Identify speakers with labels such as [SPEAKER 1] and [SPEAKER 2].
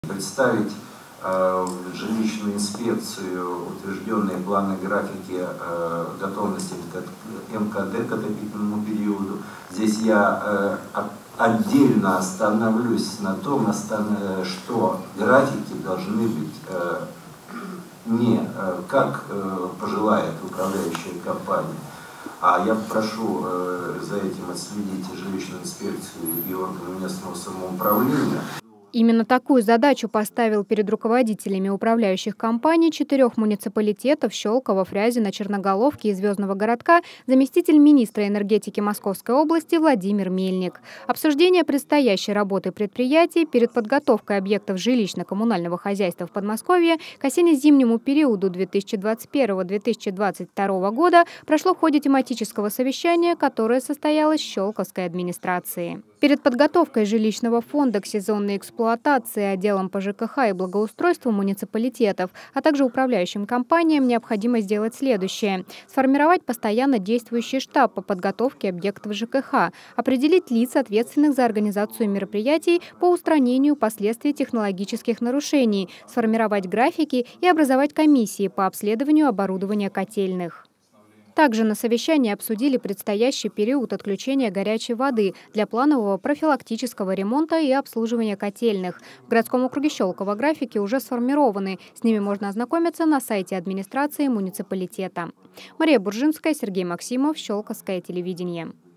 [SPEAKER 1] Представить в жилищную инспекцию утвержденные планы графики готовности к МКД к отопительному периоду. Здесь я отдельно остановлюсь на том, что графики должны быть не как пожелает управляющая компания, а я прошу за этим отследить жилищную инспекцию и органы местного самоуправления.
[SPEAKER 2] Именно такую задачу поставил перед руководителями управляющих компаний 4 муниципалитетов Щелково, Фрязино, Черноголовки и Звездного городка заместитель министра энергетики Московской области Владимир Мельник. Обсуждение предстоящей работы предприятий перед подготовкой объектов жилищно-коммунального хозяйства в Подмосковье к осенне-зимнему периоду 2021-2022 года прошло в ходе тематического совещания, которое состоялось в Щелковской администрации. Перед подготовкой жилищного фонда к сезонной эксплуатации отделом по ЖКХ и благоустройству муниципалитетов, а также управляющим компаниям необходимо сделать следующее: сформировать постоянно действующий штаб по подготовке объектов ЖКХ, определить лиц, ответственных за организацию мероприятий по устранению последствий технологических нарушений, сформировать графики и образовать комиссии по обследованию оборудования котельных. Также на совещании обсудили предстоящий период отключения горячей воды для планового профилактического ремонта и обслуживания котельных. В городском округе Щелково графики уже сформированы. С ними можно ознакомиться на сайте администрации муниципалитета. Мария Буржинская, Сергей Максимов, Щелковское телевидение.